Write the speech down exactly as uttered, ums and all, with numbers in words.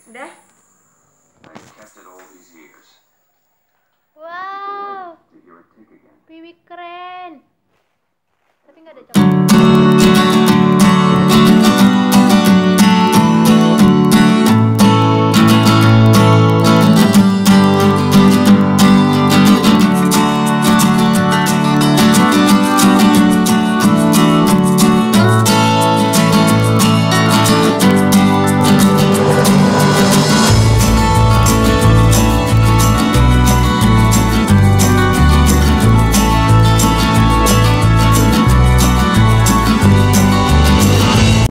Udah? I've kept it all these years. Wow, To hear it tick again. Piwi keren. Tapi nggak ada coklat.